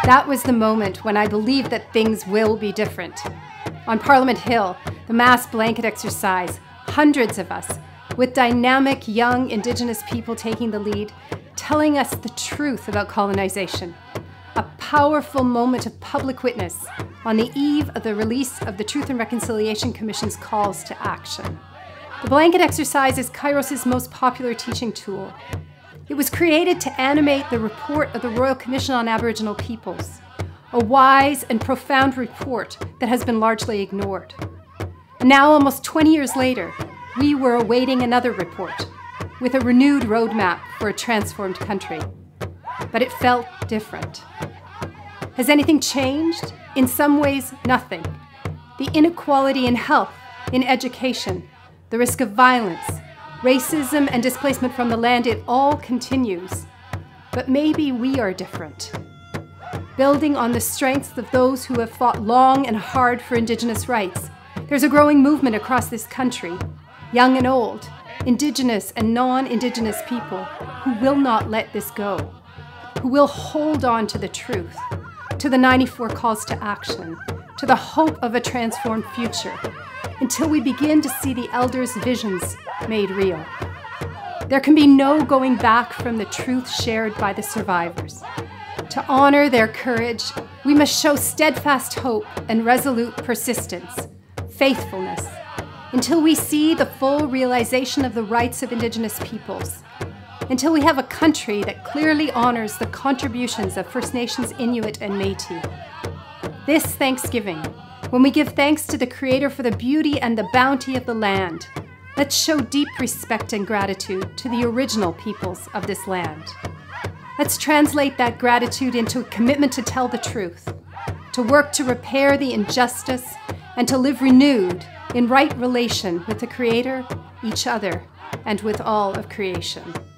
That was the moment when I believed that things will be different. On Parliament Hill, the mass blanket exercise, hundreds of us, with dynamic young Indigenous people taking the lead, telling us the truth about colonization. A powerful moment of public witness on the eve of the release of the Truth and Reconciliation Commission's calls to action. The blanket exercise is Kairos' most popular teaching tool. It was created to animate the report of the Royal Commission on Aboriginal Peoples, a wise and profound report that has been largely ignored. And now, almost 20 years later, we were awaiting another report with a renewed roadmap for a transformed country. But it felt different. Has anything changed? In some ways, nothing. The inequality in health, in education, the risk of violence, racism and displacement from the land, it all continues. But maybe we are different. Building on the strengths of those who have fought long and hard for Indigenous rights, there's a growing movement across this country, young and old, Indigenous and non-Indigenous people, who will not let this go, who will hold on to the truth, to the 94 calls to action, to the hope of a transformed future, until we begin to see the elders' visions made real. There can be no going back from the truth shared by the survivors. To honor their courage, we must show steadfast hope and resolute persistence, faithfulness, until we see the full realization of the rights of Indigenous peoples, until we have a country that clearly honors the contributions of First Nations, Inuit, and Métis. This Thanksgiving, when we give thanks to the Creator for the beauty and the bounty of the land, let's show deep respect and gratitude to the original peoples of this land. Let's translate that gratitude into a commitment to tell the truth, to work to repair the injustice, and to live renewed in right relation with the Creator, each other, and with all of creation.